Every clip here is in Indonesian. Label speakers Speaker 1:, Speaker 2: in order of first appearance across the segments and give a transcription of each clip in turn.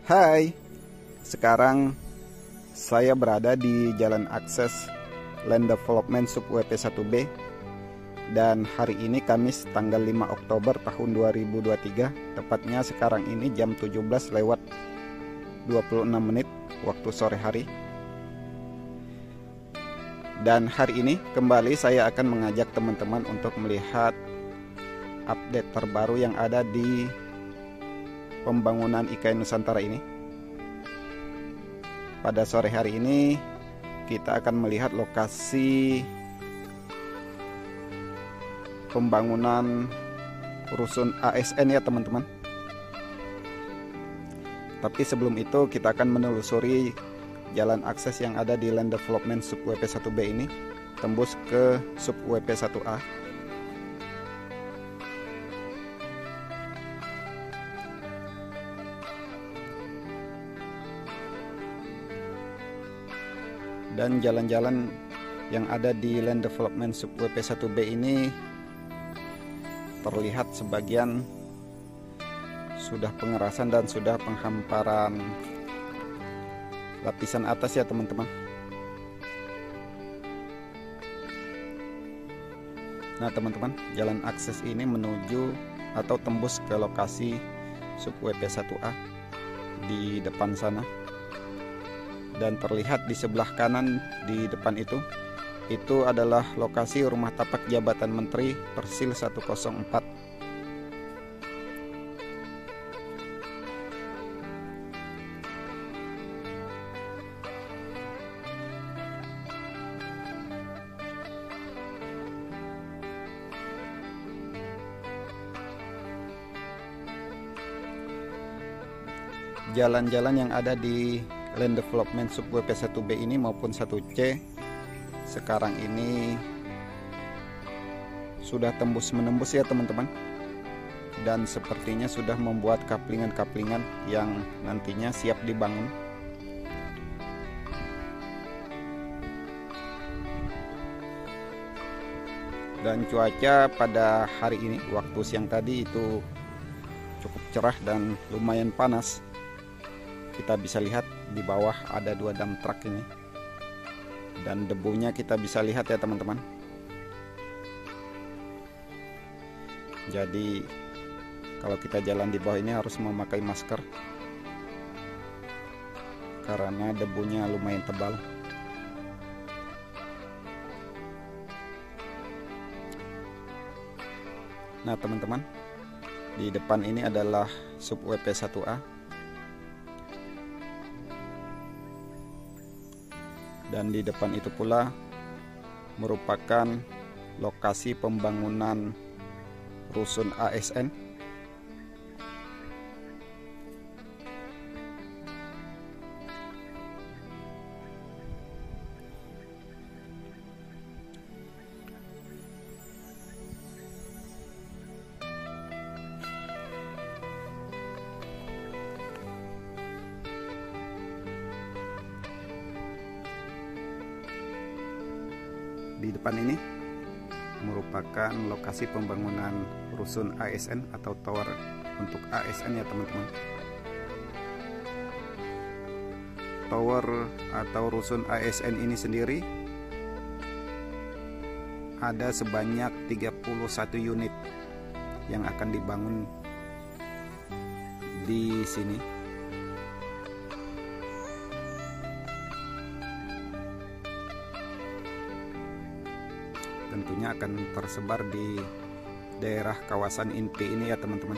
Speaker 1: Hai, sekarang saya berada di Jalan Akses Land Development Sub WP1B dan hari ini Kamis tanggal 5 Oktober tahun 2023, tepatnya sekarang ini jam 17:26 waktu sore hari. Dan hari ini kembali saya akan mengajak teman-teman untuk melihat update terbaru yang ada di pembangunan IKN Nusantara ini. Pada sore hari ini kita akan melihat lokasi pembangunan rusun ASN ya teman-teman. Tapi sebelum itu kita akan menelusuri jalan akses yang ada di Land Development Sub WP1B ini, tembus ke Sub WP1A. Dan jalan-jalan yang ada di Land Development Sub WP1B ini terlihat sebagian sudah pengerasan dan sudah penghamparan lapisan atas ya teman-teman. Nah teman-teman, jalan akses ini menuju atau tembus ke lokasi Sub WP1A di depan sana. Dan terlihat di sebelah kanan di depan itu adalah lokasi rumah tapak jabatan Menteri Persil 104. Jalan-jalan yang ada di Land Development Sub WP1B ini maupun 1C sekarang ini sudah tembus menembus ya teman-teman, dan sepertinya sudah membuat kaplingan-kaplingan yang nantinya siap dibangun. Dan cuaca pada hari ini waktu siang tadi itu cukup cerah dan lumayan panas. Kita bisa lihat di bawah ada 2 dump truck ini, dan debunya kita bisa lihat ya teman-teman. Jadi kalau kita jalan di bawah ini harus memakai masker karena debunya lumayan tebal. Nah teman-teman, di depan ini adalah Sub WP1A. Dan di depan itu pula merupakan lokasi pembangunan rusun ASN. Di depan ini merupakan lokasi pembangunan rusun ASN atau tower untuk ASN ya teman-teman. Tower atau rusun ASN ini sendiri ada sebanyak 31 unit yang akan dibangun di sini. Tentunya akan tersebar di daerah kawasan inti ini ya teman-teman.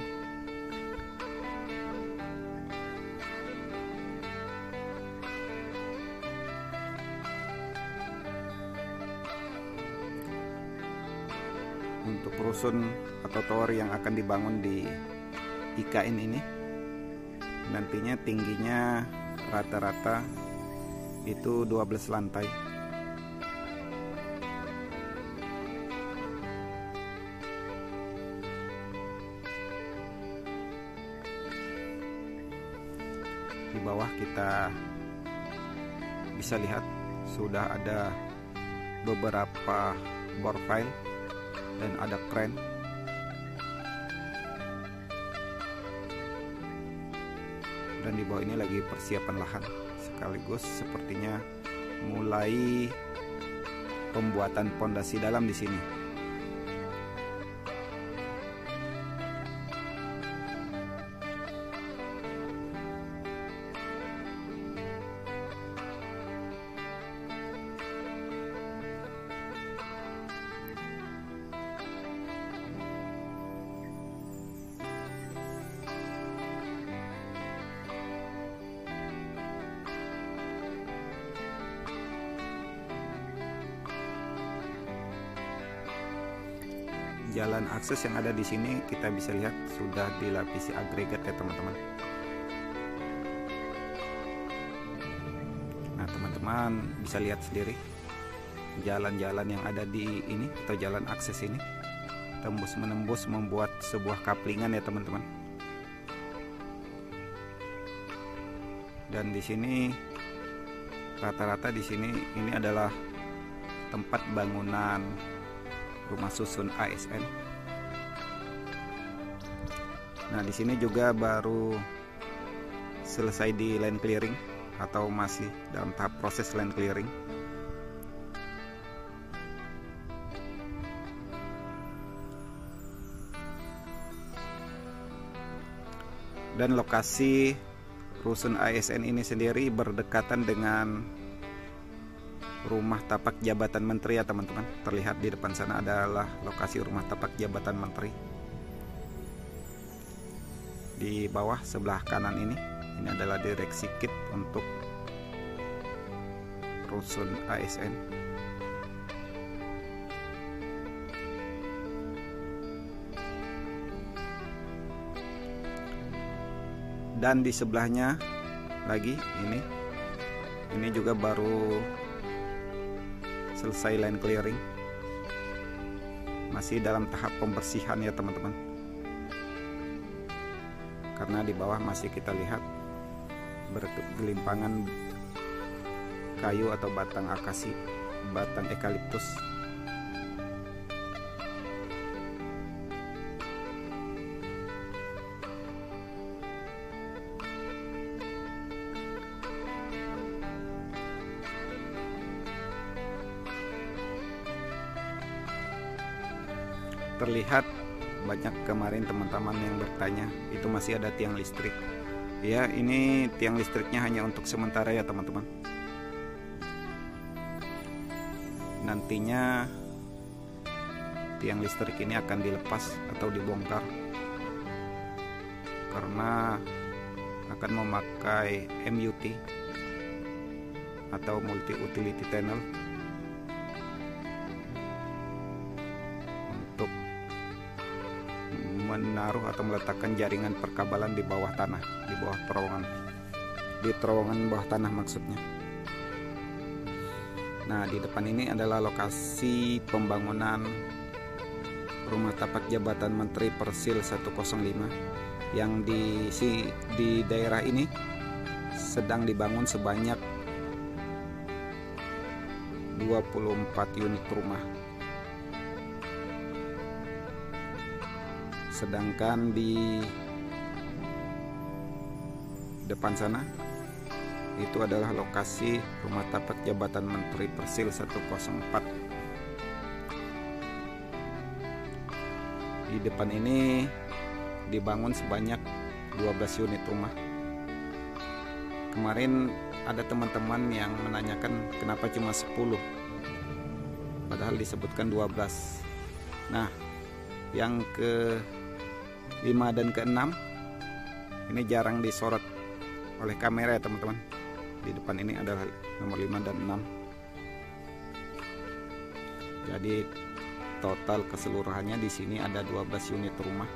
Speaker 1: Untuk rusun atau tower yang akan dibangun di IKN ini nantinya tingginya rata-rata itu 12 lantai. Di bawah kita bisa lihat sudah ada beberapa bor file dan ada kren. Dan di bawah ini lagi persiapan lahan, sekaligus sepertinya mulai pembuatan pondasi dalam di sini. Jalan akses yang ada di sini kita bisa lihat sudah dilapisi agregat ya teman-teman. Nah teman-teman bisa lihat sendiri jalan-jalan yang ada di ini atau jalan akses ini tembus menembus membuat sebuah kaplingan ya teman-teman. Dan di sini rata-rata di sini ini adalah tempat bangunan rumah susun ASN. Nah, di sini juga baru selesai di land clearing atau masih dalam tahap proses land clearing. Dan lokasi rusun ASN ini sendiri berdekatan dengan rumah tapak jabatan menteri ya teman-teman. Terlihat di depan sana adalah lokasi rumah tapak jabatan menteri. Di bawah sebelah kanan ini adalah direksi kit untuk rusun ASN. Dan di sebelahnya lagi ini juga baru selesai land clearing, masih dalam tahap pembersihan ya teman-teman, karena di bawah masih kita lihat bergelimpangan kayu atau batang akasi, batang eukaliptus. Terlihat banyak kemarin teman-teman yang bertanya itu masih ada tiang listrik. Ya, ini tiang listriknya hanya untuk sementara ya teman-teman. Nantinya tiang listrik ini akan dilepas atau dibongkar karena akan memakai MUT atau multi utility tunnel untuk menaruh atau meletakkan jaringan perkabalan di bawah tanah, di bawah terowongan, di terowongan bawah tanah maksudnya. Nah, di depan ini adalah lokasi pembangunan rumah tapak jabatan Menteri Persil 105 yang di daerah ini sedang dibangun sebanyak 24 unit rumah. Sedangkan di depan sana itu adalah lokasi rumah tapak jabatan Menteri Persil 104. Di depan ini dibangun sebanyak 12 unit rumah. Kemarin ada teman-teman yang menanyakan kenapa cuma 10, padahal disebutkan 12. Nah, yang ke-5 dan ke-6 ini jarang disorot oleh kamera ya teman-teman. Di depan ini adalah nomor 5 dan 6. Jadi total keseluruhannya di sini ada 12 unit rumah.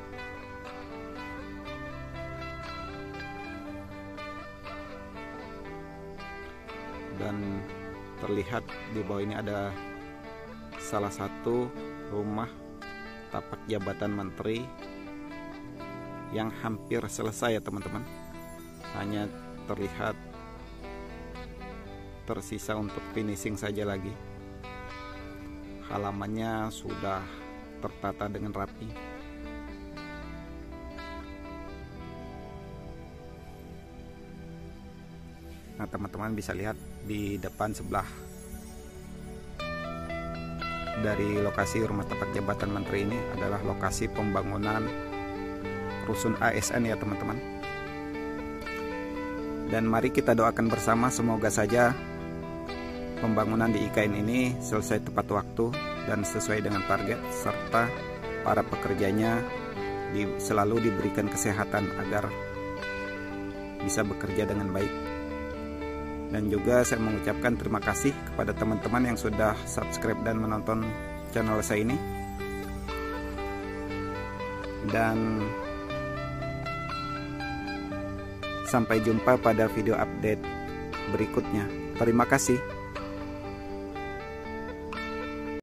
Speaker 1: Dan terlihat di bawah ini ada salah satu rumah tapak jabatan menteri yang hampir selesai ya teman-teman. Hanya terlihat tersisa untuk finishing saja lagi. Halamannya sudah tertata dengan rapi. Nah, teman-teman bisa lihat di depan sebelah dari lokasi rumah tempat jabatan menteri ini adalah lokasi pembangunan rusun ASN ya teman-teman. Dan mari kita doakan bersama, semoga saja pembangunan di IKN ini selesai tepat waktu dan sesuai dengan target, serta para pekerjanya selalu diberikan kesehatan agar bisa bekerja dengan baik. Dan juga saya mengucapkan terima kasih kepada teman-teman yang sudah subscribe dan menonton channel saya ini. Dan sampai jumpa pada video update berikutnya. Terima kasih.